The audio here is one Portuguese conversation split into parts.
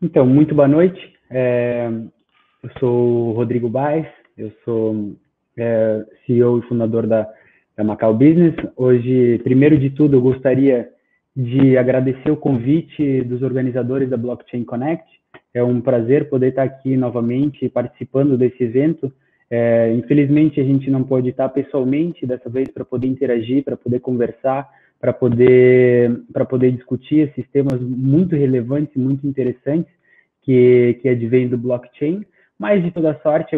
Então, muito boa noite. Eu sou o Rodrigo Baes, eu sou CEO e fundador da Macau Business. Hoje, primeiro de tudo, eu gostaria de agradecer o convite dos organizadores da Blockchain Connect. É um prazer poder estar aqui novamente participando desse evento. Infelizmente, a gente não pode estar pessoalmente dessa vez para poder interagir, para poder conversar, para poder discutir esses temas muito relevantes e muito interessantes que advém do blockchain. Mas, de toda sorte,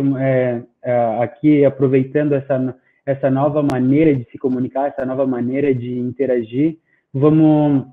aqui aproveitando essa nova maneira de se comunicar, essa nova maneira de interagir, vamos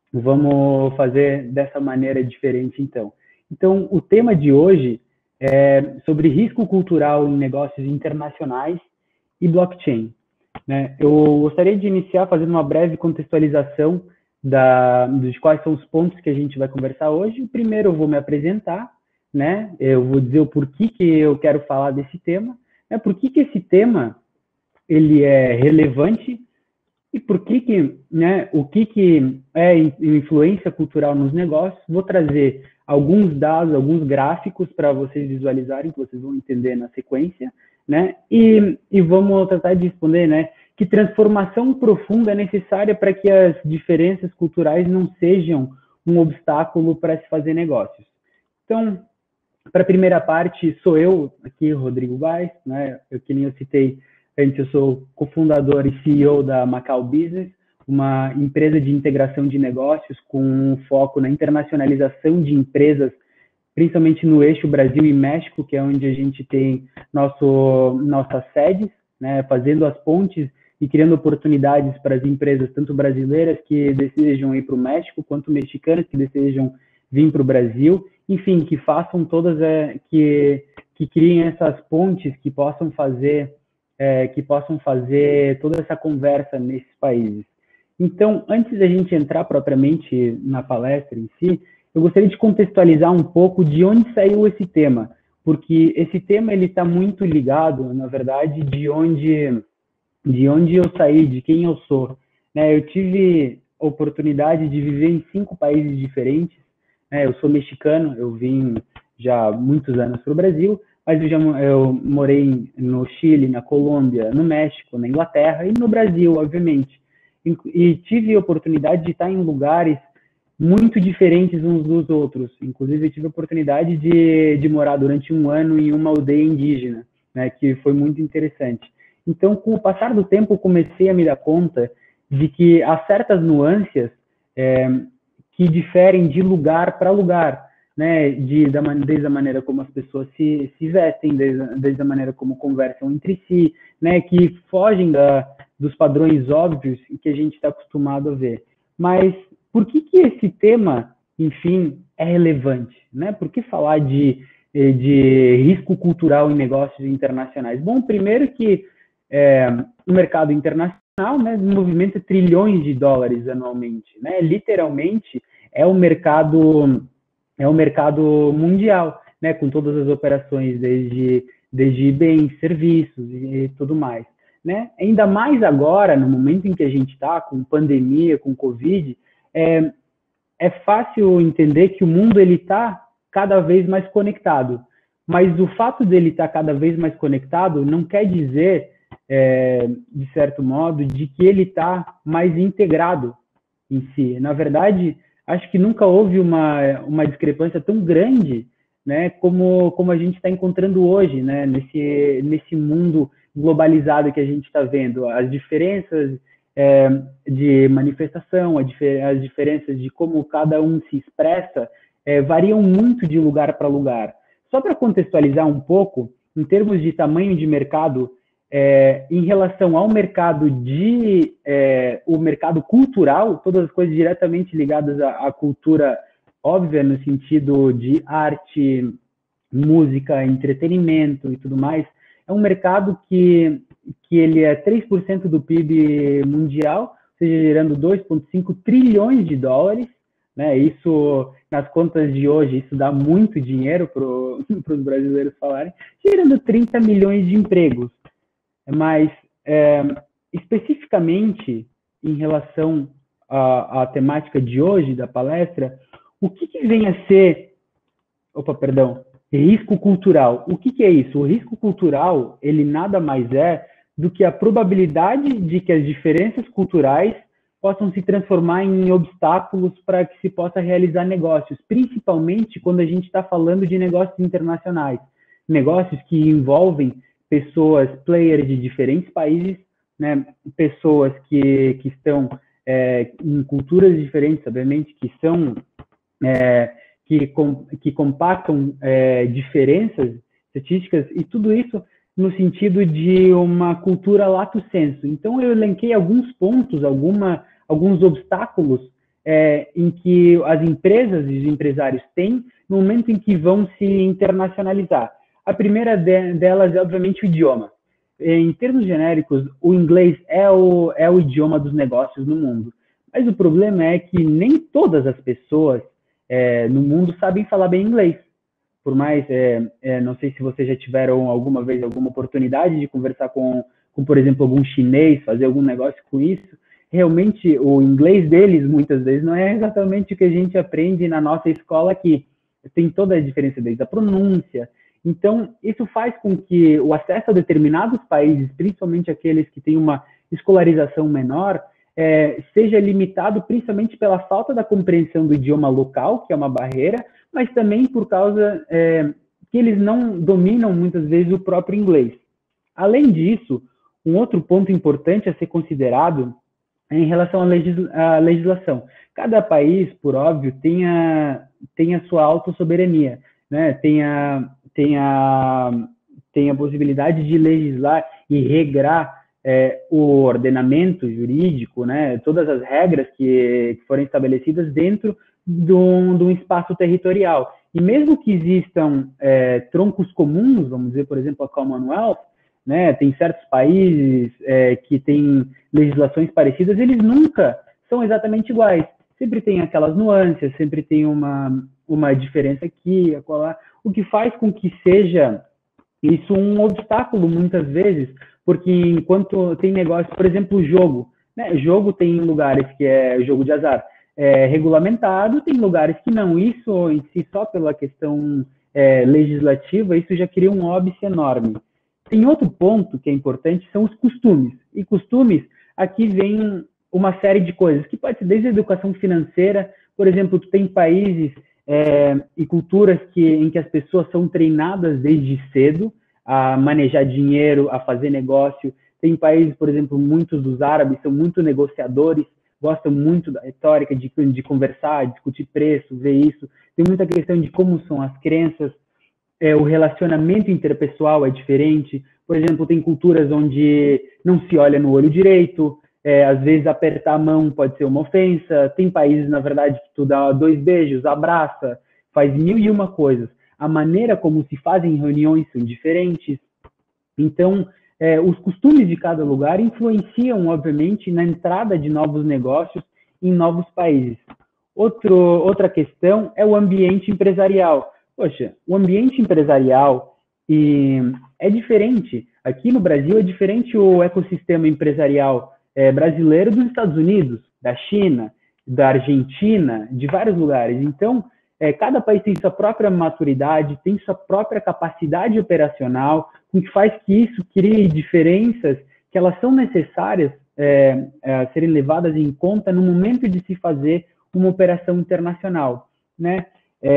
fazer dessa maneira diferente, então. Então, o tema de hoje é sobre risco cultural em negócios internacionais e blockchain. Né? Eu gostaria de iniciar fazendo uma breve contextualização dos quais são os pontos que a gente vai conversar hoje. Primeiro, eu vou me apresentar, né? Eu vou dizer o porquê que eu quero falar desse tema, né? Por que esse tema ele é relevante e por que né? O que é influência cultural nos negócios. Vou trazer alguns dados, alguns gráficos para vocês visualizarem, que vocês vão entender na sequência, né? E vamos tratar de responder, né? Que transformação profunda é necessária para que as diferenças culturais não sejam um obstáculo para se fazer negócios. Então, para a primeira parte, sou eu aqui, Rodrigo Baes, né? Que nem eu citei antes, eu sou cofundador e CEO da Macau Business, uma empresa de integração de negócios com foco na internacionalização de empresas, principalmente no eixo Brasil e México, que é onde a gente tem nossas sedes, né, fazendo as pontes e criando oportunidades para as empresas, tanto brasileiras que desejam ir para o México, quanto mexicanas que desejam vir para o Brasil, enfim, que façam todas, que criem essas pontes que possam fazer toda essa conversa nesses países. Então, antes da gente entrar propriamente na palestra em si, eu gostaria de contextualizar um pouco de onde saiu esse tema, porque esse tema ele está muito ligado, na verdade, de onde eu saí, de quem eu sou. Né? Eu tive a oportunidade de viver em 5 países diferentes. Né? Eu sou mexicano, eu vim já há muitos anos para o Brasil, mas eu morei no Chile, na Colômbia, no México, na Inglaterra e no Brasil, obviamente. E tive a oportunidade de estar em lugares muito diferentes uns dos outros. Inclusive, eu tive a oportunidade de morar durante um ano em uma aldeia indígena, né, que foi muito interessante. Então, com o passar do tempo, eu comecei a me dar conta de que há certas nuances que diferem de lugar para lugar, né, desde a maneira como as pessoas se vestem, desde a maneira como conversam entre si, né, que fogem dos padrões óbvios que a gente está acostumado a ver. Mas por que esse tema, enfim, é relevante? Né? Por que falar de risco cultural em negócios internacionais? Bom, primeiro que o mercado internacional, né, movimenta trilhões de dólares anualmente. Né? Literalmente, é um mercado mundial, né, com todas as operações, desde bens, serviços e tudo mais. Né? Ainda mais agora, no momento em que a gente está, com pandemia, com Covid, é fácil entender que o mundo está cada vez mais conectado. Mas o fato dele estar cada vez mais conectado não quer dizer, de certo modo, de que ele está mais integrado em si. Na verdade, acho que nunca houve uma discrepância tão grande, né, como a gente está encontrando hoje, né, nesse mundo globalizado que a gente está vendo. As diferenças de manifestação, as diferenças de como cada um se expressa, variam muito de lugar para lugar. Só para contextualizar um pouco, em termos de tamanho de mercado, em relação ao mercado o mercado cultural, todas as coisas diretamente ligadas à cultura óbvia, no sentido de arte, música, entretenimento e tudo mais, é um mercado que ele é 3% do PIB mundial, ou seja, gerando 2,5 trilhões de dólares. Né? Isso, nas contas de hoje, isso dá muito dinheiro para os brasileiros falarem, gerando 30 milhões de empregos. Mas, especificamente, em relação à temática de hoje da palestra, o que vem a ser Opa, perdão. Risco cultural. O que que é isso? O risco cultural, ele nada mais é do que a probabilidade de que as diferenças culturais possam se transformar em obstáculos para que se possa realizar negócios, principalmente quando a gente está falando de negócios internacionais, negócios que envolvem pessoas, players de diferentes países, né, pessoas que estão em culturas diferentes, obviamente, que são que compactam diferenças estatísticas e tudo isso no sentido de uma cultura lato sensu. Então, eu elenquei alguns pontos, alguns obstáculos em que as empresas e os empresários têm no momento em que vão se internacionalizar. A primeira delas é, obviamente, o idioma. Em termos genéricos, o inglês é o idioma dos negócios no mundo. Mas o problema é que nem todas as pessoas no mundo sabem falar bem inglês. Por mais, não sei se vocês já tiveram alguma vez alguma oportunidade de conversar com, por exemplo, algum chinês, fazer algum negócio com isso, realmente o inglês deles, muitas vezes, não é exatamente o que a gente aprende na nossa escola aqui. Tem toda a diferença desde a pronúncia. Então, isso faz com que o acesso a determinados países, principalmente aqueles que têm uma escolarização menor, seja limitado principalmente pela falta da compreensão do idioma local, que é uma barreira, mas também por causa que eles não dominam muitas vezes o próprio inglês. Além disso, um outro ponto importante a ser considerado é em relação à legislação. Cada país, por óbvio, tem a sua autossoberania, né? Tem a possibilidade de legislar e regrar o ordenamento jurídico, né? Todas as regras que forem estabelecidas dentro de um espaço territorial. E mesmo que existam troncos comuns, vamos dizer, por exemplo, a Commonwealth, né? Tem certos países que têm legislações parecidas, eles nunca são exatamente iguais. Sempre tem aquelas nuances, sempre tem uma diferença aqui, acolá, o que faz com que seja isso um obstáculo muitas vezes, porque enquanto tem negócio, por exemplo, o jogo, né? Jogo tem lugares que é jogo de azar, regulamentado, tem lugares que não. Isso em si, só pela questão legislativa, isso já cria um óbice enorme. Tem outro ponto que é importante, são os costumes. E costumes, aqui vem uma série de coisas, que pode ser desde a educação financeira, por exemplo, tu tem países e culturas em que as pessoas são treinadas desde cedo a manejar dinheiro, a fazer negócio. Tem países, por exemplo, muitos dos árabes são muito negociadores, gostam muito da retórica, de conversar, discutir preço, ver isso. Tem muita questão de como são as crenças, o relacionamento interpessoal é diferente. Por exemplo, tem culturas onde não se olha no olho direito, às vezes apertar a mão pode ser uma ofensa. Tem países, na verdade, que tu dá 2 beijos, abraça, faz 1001 coisas. A maneira como se fazem reuniões são diferentes. Então, os costumes de cada lugar influenciam, obviamente, na entrada de novos negócios em novos países. Outra questão é o ambiente empresarial. Poxa, o ambiente empresarial é diferente. Aqui no Brasil é diferente o ecossistema empresarial brasileiro dos Estados Unidos, da China, da Argentina, de vários lugares. Então, cada país tem sua própria maturidade, tem sua própria capacidade operacional, o que faz que isso crie diferenças que elas são necessárias a serem levadas em conta no momento de se fazer uma operação internacional, né?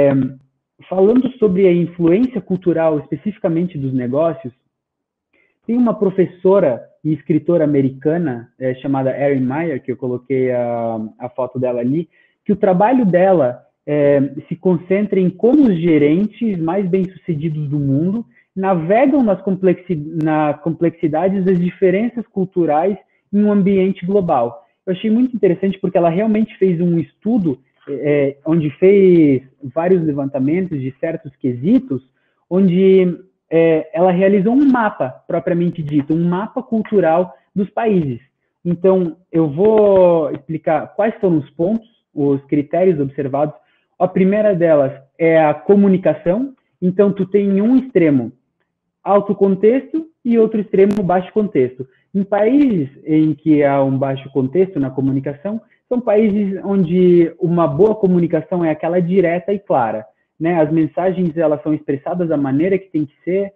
Falando sobre a influência cultural especificamente dos negócios, tem uma professora e escritora americana chamada Erin Meyer, que eu coloquei a foto dela ali, que o trabalho dela se concentra em como os gerentes mais bem-sucedidos do mundo navegam nas complexidades das diferenças culturais em um ambiente global. Eu achei muito interessante porque ela realmente fez um estudo onde fez vários levantamentos de certos quesitos, onde ela realizou um mapa, propriamente dito, um mapa cultural dos países. Então, eu vou explicar quais foram os pontos, os critérios observados. A primeira delas é a comunicação. Então, tu tem em um extremo alto contexto e outro extremo baixo contexto. Em países em que há um baixo contexto na comunicação, são países onde uma boa comunicação é aquela direta e clara. né? As mensagens elas são expressadas da maneira que tem que ser,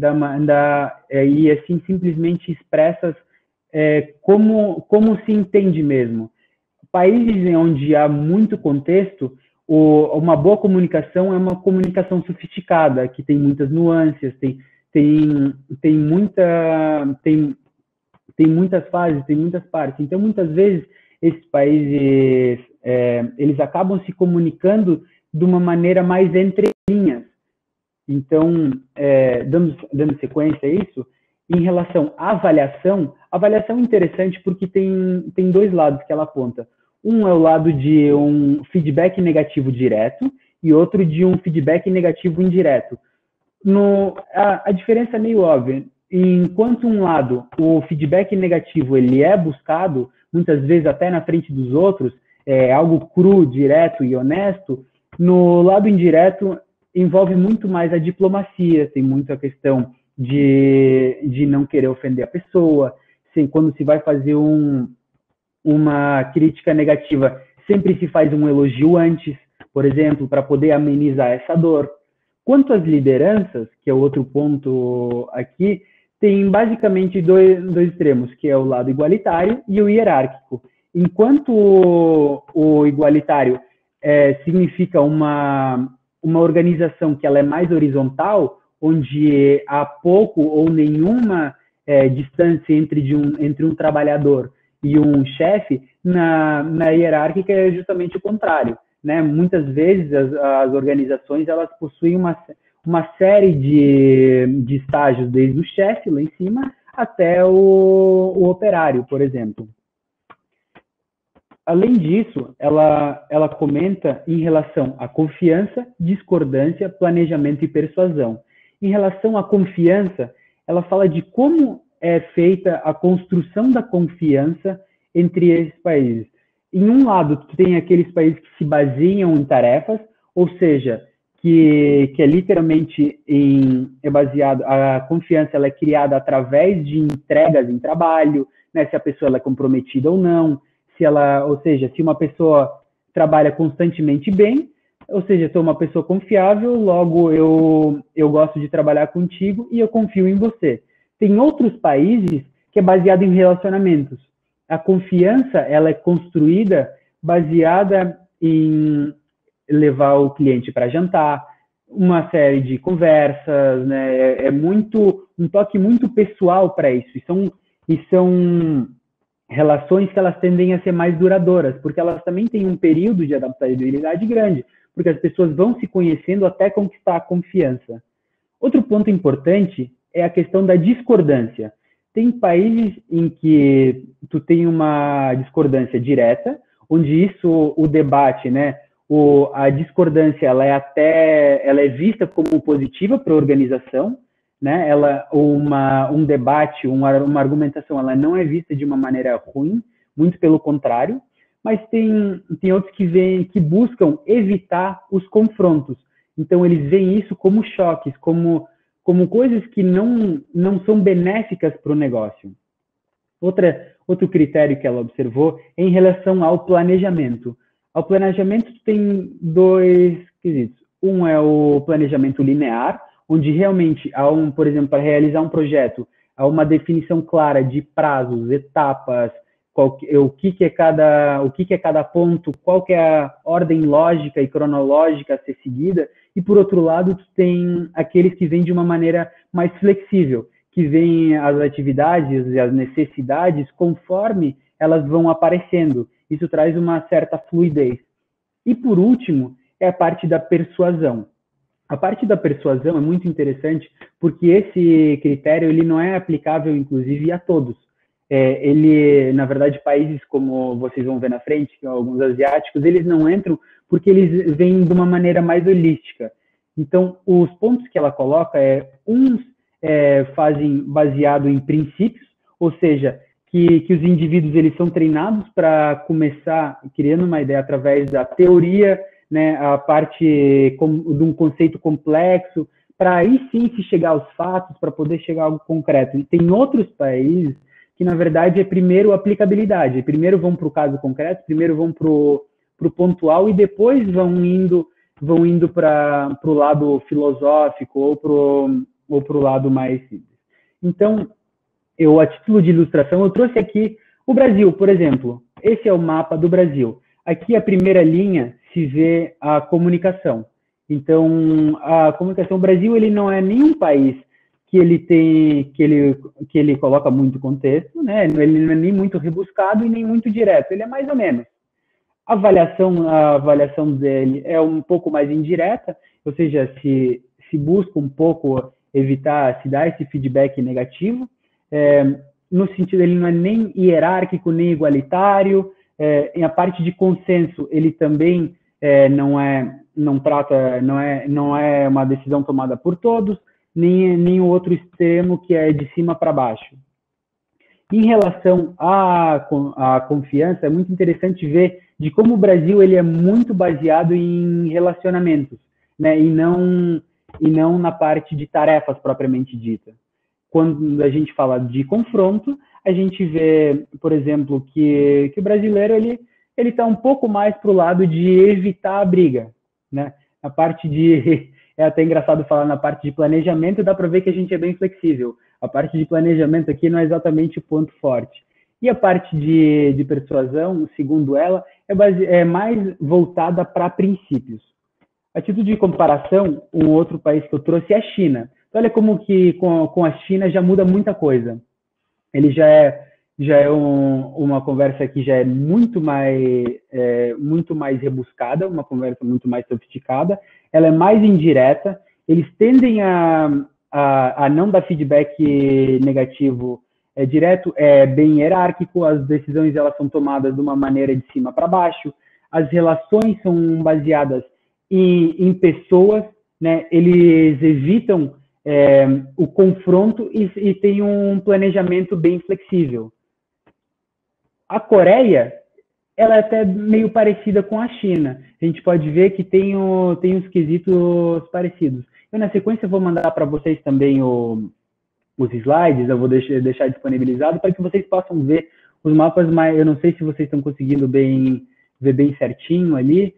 e assim simplesmente expressas como se entende mesmo. Países onde há muito contexto, uma boa comunicação é uma comunicação sofisticada, que tem muitas nuances, tem muitas fases, tem muitas partes. Então, muitas vezes, esses países, eles acabam se comunicando de uma maneira mais entre linhas. Então, dando sequência a isso, em relação à avaliação é interessante porque tem dois lados que ela aponta. Um é o lado de um feedback negativo direto e outro de um feedback negativo indireto. A diferença é meio óbvia. Enquanto um lado, o feedback negativo, ele é buscado, muitas vezes até na frente dos outros, é algo cru, direto e honesto, no lado indireto envolve muito mais a diplomacia, tem muito a questão de não querer ofender a pessoa, quando se vai fazer uma crítica negativa, sempre se faz um elogio antes, por exemplo, para poder amenizar essa dor. Quanto às lideranças, que é outro ponto aqui, tem basicamente dois extremos, que é o lado igualitário e o hierárquico. Enquanto o igualitário significa uma organização que ela é mais horizontal, onde há pouco ou nenhuma distância entre um trabalhador e um chefe, na hierárquica é justamente o contrário. Né? Muitas vezes as organizações elas possuem uma série de estágios, desde o chefe lá em cima até o operário, por exemplo. Além disso, ela comenta em relação à confiança, discordância, planejamento e persuasão. Em relação à confiança, ela fala de como é feita a construção da confiança entre esses países. Em um lado, tu tem aqueles países que se baseiam em tarefas, ou seja, que é literalmente baseado, a confiança ela é criada através de entregas em trabalho, né, se a pessoa ela é comprometida ou não, ou seja, se uma pessoa trabalha constantemente bem, ou seja, sou uma pessoa confiável, logo eu gosto de trabalhar contigo e eu confio em você. Tem outros países que é baseado em relacionamentos. A confiança ela é construída baseada em levar o cliente para jantar, uma série de conversas, né? É um toque muito pessoal para isso. E são relações que elas tendem a ser mais duradouras, porque elas também têm um período de adaptabilidade grande, porque as pessoas vão se conhecendo até conquistar a confiança. Outro ponto importante é a questão da discordância. Tem países em que tu tem uma discordância direta, onde o debate, né, a discordância, ela é vista como positiva para a organização, né? Um debate, uma argumentação, ela não é vista de uma maneira ruim, muito pelo contrário, mas tem outros que buscam evitar os confrontos. Então, eles veem isso como choques, como coisas que não são benéficas para o negócio. Outro critério que ela observou é em relação ao planejamento. Ao planejamento tem dois quesitos. Um é o planejamento linear, onde realmente por exemplo, para realizar um projeto, há uma definição clara de prazos, etapas, o que é cada ponto, qual que é a ordem lógica e cronológica a ser seguida, e por outro lado, tem aqueles que vêm de uma maneira mais flexível, que vêm as atividades e as necessidades conforme elas vão aparecendo. Isso traz uma certa fluidez. E por último, é a parte da persuasão. A parte da persuasão é muito interessante porque esse critério ele não é aplicável, inclusive, a todos. Na verdade, países como vocês vão ver na frente, alguns asiáticos, eles não entram porque eles vêm de uma maneira mais holística. Então, os pontos que ela coloca uns fazem baseado em princípios, ou seja, que os indivíduos eles são treinados para começar criando uma ideia através da teoria, né, a parte de um conceito complexo, para aí sim se chegar aos fatos, para poder chegar a algo concreto. E tem outros países que, na verdade, é primeiro aplicabilidade. Primeiro vão para o caso concreto, primeiro vão para o pontual e depois vão indo vão indo para o lado filosófico ou para o lado mais simples. Então, a título de ilustração, eu trouxe aqui o Brasil, por exemplo. Esse é o mapa do Brasil. Aqui, a primeira linha, se vê a comunicação. Então, a comunicação, o Brasil, ele não é nenhum país que ele coloca muito contexto, né? Ele não é nem muito rebuscado e nem muito direto, ele é mais ou menos. A avaliação dele é um pouco mais indireta, ou seja, se busca um pouco evitar se dar esse feedback negativo, no sentido ele não é nem hierárquico nem igualitário, em a parte de consenso ele também não é uma decisão tomada por todos, nem o outro extremo que é de cima para baixo. Em relação à confiança, é muito interessante ver de como o Brasil ele é muito baseado em relacionamentos, né? E não na parte de tarefas propriamente dita. Quando a gente fala de confronto, a gente vê, por exemplo, que o brasileiro ele está um pouco mais para o lado de evitar a briga, né? A parte de é até engraçado falar na parte de planejamento, dá para ver que a gente é bem flexível. A parte de planejamento aqui não é exatamente o ponto forte. E a parte de persuasão, segundo ela, é mais voltada para princípios. A título de comparação, um outro país que eu trouxe é a China. Então, olha como que com a China já muda muita coisa. Ele já é uma conversa que já é muito mais rebuscada, uma conversa muito mais sofisticada, ela é mais indireta, eles tendem a não dar feedback negativo direto, é bem hierárquico, as decisões elas são tomadas de uma maneira de cima para baixo, as relações são baseadas em pessoas, né? Eles evitam o confronto e tem um planejamento bem flexível. A Coreia, ela é até meio parecida com a China. A gente pode ver que tem uns quesitos parecidos. Eu, na sequência, vou mandar para vocês também os slides, eu vou deixar disponibilizado para que vocês possam ver os mapas, mas eu não sei se vocês estão conseguindo ver bem certinho ali,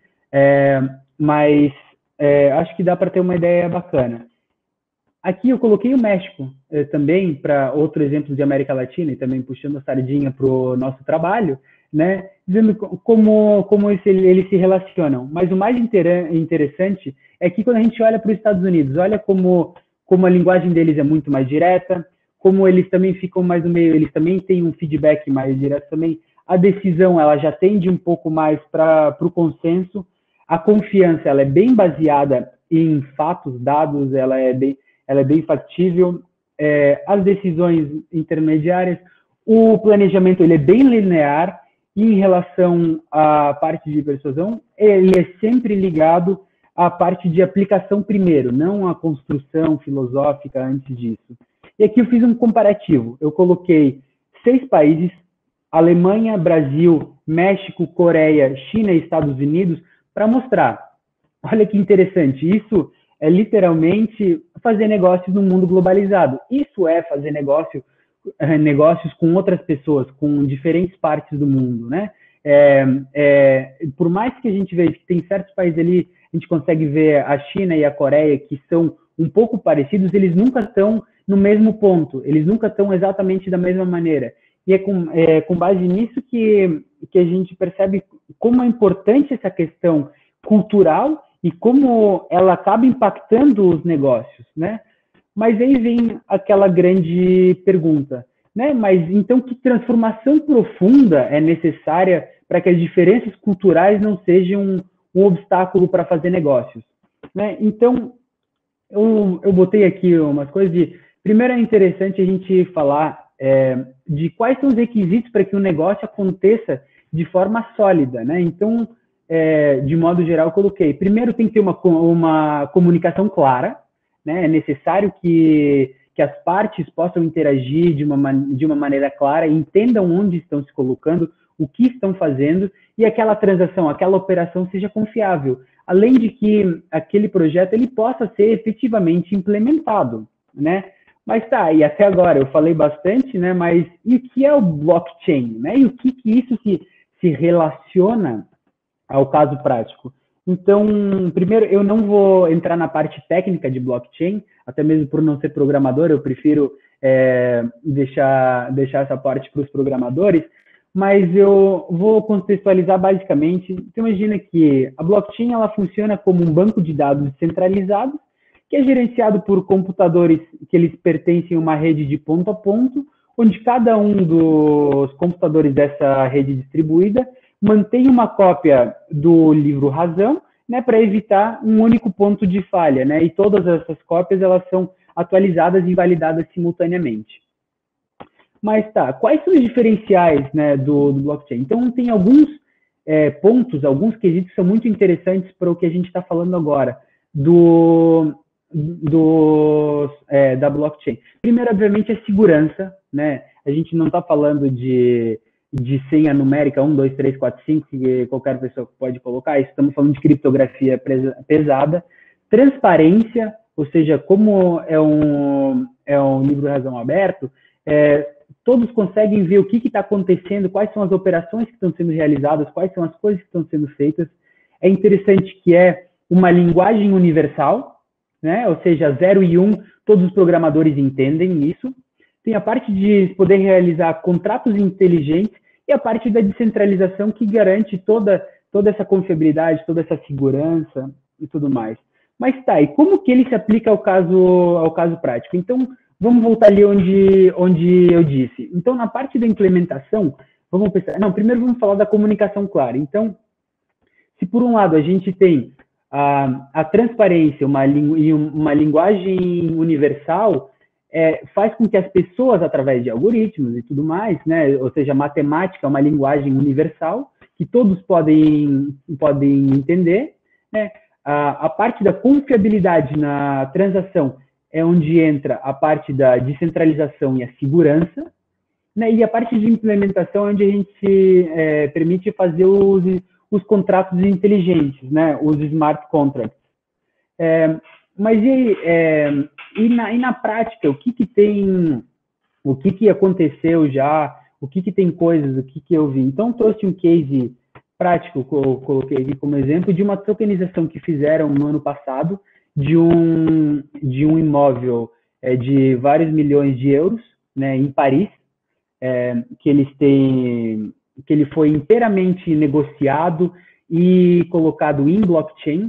mas acho que dá para ter uma ideia bacana. Aqui eu coloquei o México também para outro exemplo de América Latina e também puxando a sardinha para o nosso trabalho, né? Dizendo como eles se relacionam. Mas o mais interessante é que quando a gente olha para os Estados Unidos, olha como a linguagem deles é muito mais direta, como eles também ficam mais no meio, eles também têm um feedback mais direto também. A decisão ela já tende um pouco mais para o consenso. A confiança ela é bem baseada em fatos, dados, ela é bem factível, as decisões intermediárias, o planejamento ele é bem linear, e em relação à parte de persuasão, ele é sempre ligado à parte de aplicação primeiro, não à construção filosófica antes disso. E aqui eu fiz um comparativo, eu coloquei 6 países, Alemanha, Brasil, México, Coreia, China e Estados Unidos, para mostrar, olha que interessante, isso é literalmente fazer negócios no mundo globalizado. Isso é fazer negócios com outras pessoas, com diferentes partes do mundo, né? Por mais que a gente veja que tem certos países ali, a gente consegue ver a China e a Coreia que são um pouco parecidos, eles nunca estão no mesmo ponto, eles nunca estão exatamente da mesma maneira. E é com base nisso que a gente percebe como é importante essa questão cultural e como ela acaba impactando os negócios, né? Mas aí vem aquela grande pergunta, né? Mas então que transformação profunda é necessária para que as diferenças culturais não sejam um obstáculo para fazer negócios, né? Então, eu botei aqui umas coisas primeiro é interessante a gente falar de quais são os requisitos para que o negócio aconteça de forma sólida, né? Então, de modo geral, eu coloquei. Primeiro, tem que ter uma comunicação clara, né? É necessário que as partes possam interagir de uma maneira clara, entendam onde estão se colocando, o que estão fazendo, e aquela transação, aquela operação seja confiável. Além de que aquele projeto ele possa ser efetivamente implementado, né? Mas tá, e até agora eu falei bastante, né? Mas e o que é o blockchain, né? E o que isso se relaciona ao caso prático? Então, primeiro, eu não vou entrar na parte técnica de blockchain, até mesmo por não ser programador, eu prefiro deixar essa parte para os programadores, mas eu vou contextualizar basicamente. Então, imagina que a blockchain ela funciona como um banco de dados centralizado, que é gerenciado por computadores que eles pertencem a uma rede de ponto a ponto, onde cada um dos computadores dessa rede distribuída mantém uma cópia do livro razão, né, para evitar um único ponto de falha, né, e todas essas cópias elas são atualizadas e validadas simultaneamente. Mas tá, quais são os diferenciais, né, do blockchain? Então tem alguns pontos, alguns quesitos que são muito interessantes para o que a gente está falando agora da blockchain. Primeiro, obviamente, é segurança, né? A gente não está falando de senha numérica 1, 2, 3, 4, 5, que qualquer pessoa pode colocar. Estamos falando de criptografia pesada. Transparência, ou seja, como é um livro-razão aberto, todos conseguem ver o que está acontecendo, quais são as operações que estão sendo realizadas, quais são as coisas que estão sendo feitas. É interessante que é uma linguagem universal, né? Ou seja, 0 e 1, todos os programadores entendem isso. Tem a parte de poder realizar contratos inteligentes e a parte da descentralização que garante toda essa confiabilidade, toda essa segurança e tudo mais. Mas tá, e como que ele se aplica ao caso prático? Então, vamos voltar ali onde eu disse. Então, na parte da implementação, vamos pensar... Não, primeiro vamos falar da comunicação clara. Então, se por um lado a gente tem a transparência e uma linguagem universal, faz com que as pessoas, através de algoritmos e tudo mais, né, ou seja, matemática é uma linguagem universal que todos podem entender, né? A parte da confiabilidade na transação é onde entra a parte da descentralização e a segurança, né? E a parte de implementação é onde a gente se permite fazer os contratos inteligentes, né? Os smart contracts. Mas e na prática, o que aconteceu já, o que tem coisas, o que eu vi? Então, trouxe um case prático, que eu coloquei aqui como exemplo, de uma tokenização que fizeram no ano passado de um imóvel de vários milhões de euros, né, em Paris, que ele foi inteiramente negociado e colocado em blockchain,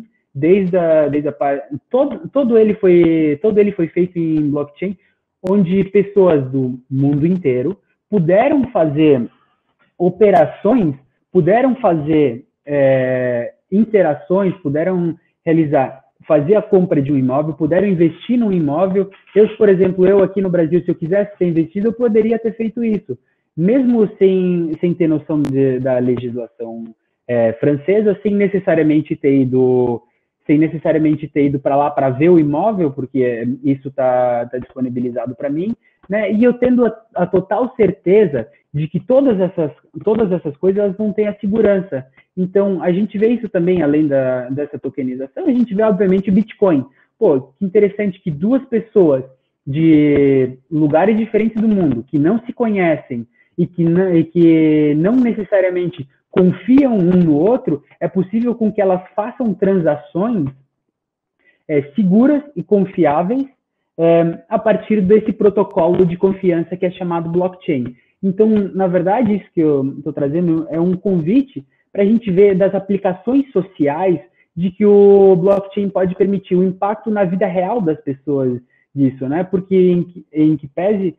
todo ele foi feito em blockchain, onde pessoas do mundo inteiro puderam fazer operações, puderam fazer interações, puderam fazer a compra de um imóvel, puderam investir num imóvel. Por exemplo, eu aqui no Brasil, se eu quisesse ter investido, eu poderia ter feito isso, mesmo sem ter noção da legislação francesa, sem necessariamente ter ido para lá para ver o imóvel, porque isso está disponibilizado para mim, né? E eu tendo a total certeza de que todas essas coisas elas vão ter a segurança. Então, a gente vê isso também, além dessa tokenização, a gente vê, obviamente, o Bitcoin. Pô, que interessante que duas pessoas de lugares diferentes do mundo, que não se conhecem e que não necessariamente confiam um no outro, é possível com que elas façam transações seguras e confiáveis a partir desse protocolo de confiança que é chamado blockchain. Então, na verdade, isso que eu estou trazendo é um convite para a gente ver das aplicações sociais de que o blockchain pode permitir o impacto na vida real das pessoas disso, né? Porque em que pese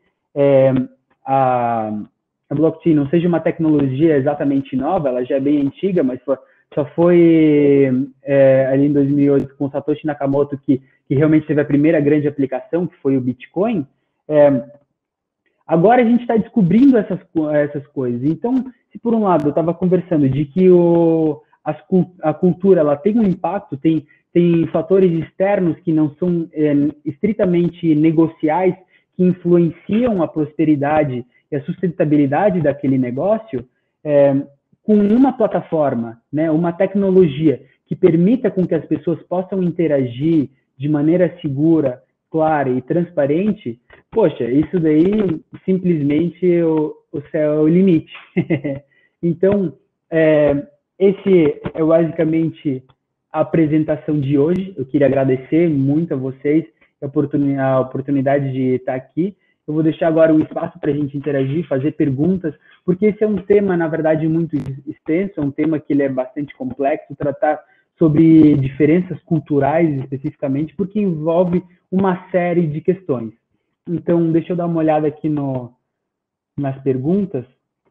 a blockchain não seja uma tecnologia exatamente nova, ela já é bem antiga, mas só foi ali em 2008 com Satoshi Nakamoto que realmente teve a primeira grande aplicação, que foi o Bitcoin. Agora a gente está descobrindo essas coisas. Então, se por um lado eu estava conversando de que a cultura ela tem um impacto, tem fatores externos que não são estritamente negociais, que influenciam a prosperidade e a sustentabilidade daquele negócio, com uma plataforma, né, uma tecnologia que permita com que as pessoas possam interagir de maneira segura, clara e transparente, poxa, isso daí simplesmente o céu é o limite. Então, esse é basicamente a apresentação de hoje. Eu queria agradecer muito a vocês a oportunidade de estar aqui. Eu vou deixar agora um espaço para a gente interagir, fazer perguntas, porque esse é um tema, na verdade, muito extenso, é um tema que ele é bastante complexo, tratar sobre diferenças culturais, especificamente, porque envolve uma série de questões. Então, deixa eu dar uma olhada aqui nas perguntas.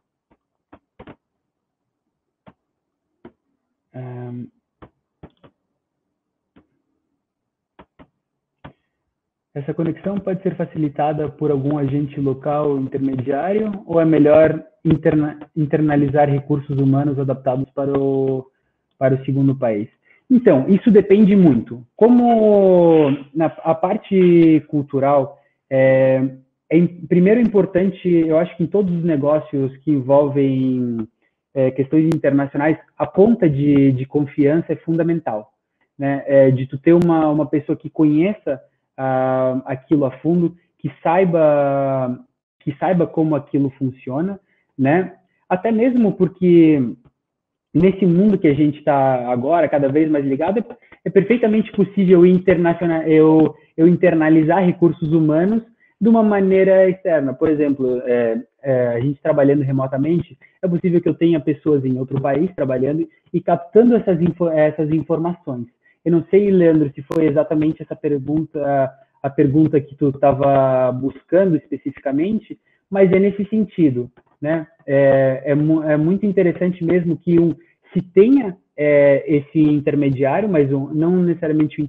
Essa conexão pode ser facilitada por algum agente local intermediário ou é melhor internalizar recursos humanos adaptados para o segundo país? Então, isso depende muito. Como a parte cultural, primeiro é importante, eu acho que em todos os negócios que envolvem questões internacionais, a ponta de confiança é fundamental, né? De tu ter uma pessoa que conheça aquilo a fundo, que saiba como aquilo funciona, né? Até mesmo porque nesse mundo que a gente está agora, cada vez mais ligado, é perfeitamente possível eu internalizar recursos humanos de uma maneira externa. Por exemplo, a gente trabalhando remotamente, é possível que eu tenha pessoas em outro país trabalhando e captando essas informações. Eu não sei, Leandro, se foi exatamente essa pergunta, a pergunta que tu estava buscando especificamente, mas é nesse sentido, né? É muito interessante mesmo que se tenha esse intermediário, mas não necessariamente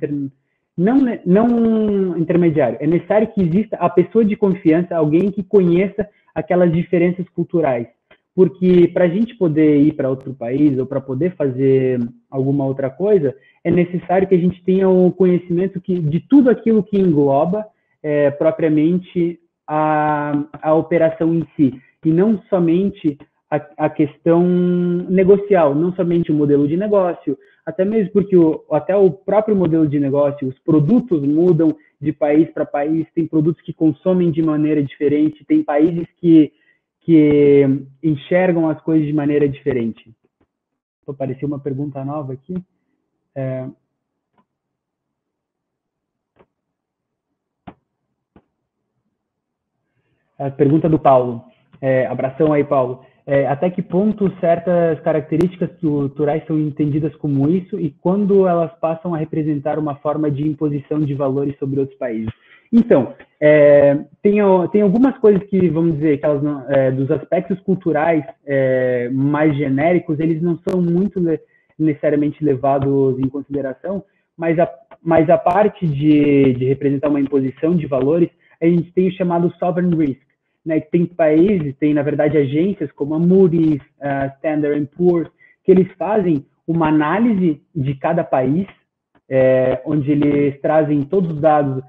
não intermediário. É necessário que exista a pessoa de confiança, alguém que conheça aquelas diferenças culturais. Porque para a gente poder ir para outro país ou para poder fazer alguma outra coisa, é necessário que a gente tenha o conhecimento de tudo aquilo que engloba propriamente a operação em si. E não somente a questão negocial, não somente o modelo de negócio, até mesmo porque até o próprio modelo de negócio, os produtos mudam de país para país, tem produtos que consomem de maneira diferente, tem países que enxergam as coisas de maneira diferente. Apareceu uma pergunta nova aqui. A pergunta do Paulo. Abração aí, Paulo. Até que ponto certas características culturais são entendidas como isso e quando elas passam a representar uma forma de imposição de valores sobre outros países? Então, tem algumas coisas que, vamos dizer, que elas não, dos aspectos culturais mais genéricos, eles não são muito necessariamente levados em consideração, mas a parte de representar uma imposição de valores, a gente tem o chamado sovereign risk, né? Tem países, tem, na verdade, agências como a Moody's, Standard & Poor's, que eles fazem uma análise de cada país, onde eles trazem todos os dados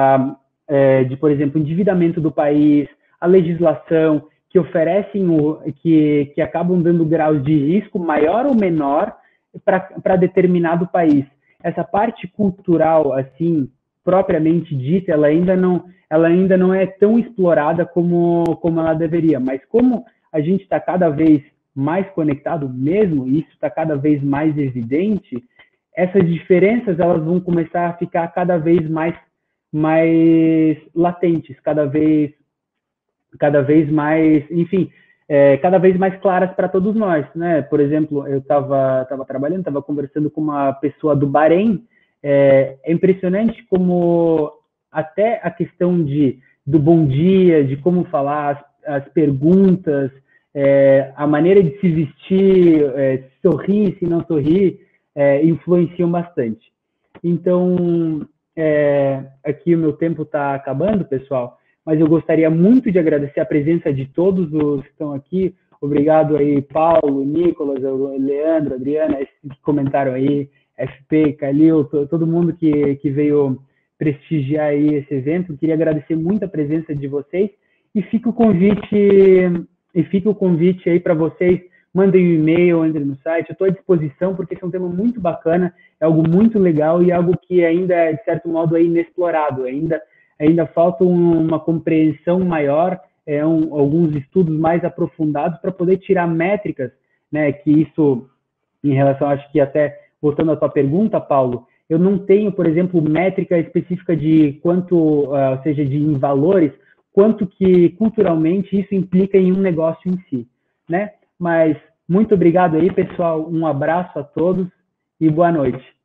de, por exemplo, endividamento do país, a legislação, que oferecem, que acabam dando graus de risco maior ou menor para determinado país. Essa parte cultural, assim, propriamente dita, ela ainda não é tão explorada como ela deveria. Mas como a gente está cada vez mais conectado mesmo, e isso está cada vez mais evidente, essas diferenças elas vão começar a ficar cada vez mais latentes, cada vez mais, enfim, cada vez mais claras para todos nós, né? Por exemplo, eu estava trabalhando, estava conversando com uma pessoa do Bahrein. É impressionante como até a questão do bom dia, de como falar, as perguntas, a maneira de se vestir, sorrir, se não sorrir, influenciam bastante. Então, aqui o meu tempo está acabando, pessoal, mas eu gostaria muito de agradecer a presença de todos os que estão aqui. Obrigado aí, Paulo, Nicolas, Leandro, Adriana, que comentaram aí, FP, Calil, todo mundo que veio prestigiar aí esse evento. Eu queria agradecer muito a presença de vocês e fica o convite aí para vocês. Mandem um e-mail, entrem no site. Eu estou à disposição porque esse é um tema muito bacana, é algo muito legal e algo que ainda é, de certo modo, é inexplorado. Ainda falta uma compreensão maior, alguns estudos mais aprofundados para poder tirar métricas, né, que isso, em relação, acho que até voltando à tua pergunta, Paulo, eu não tenho, por exemplo, métrica específica de quanto, ou seja, em valores, quanto que culturalmente isso implica em um negócio em si, né? Mas muito obrigado aí, pessoal. Um abraço a todos e boa noite.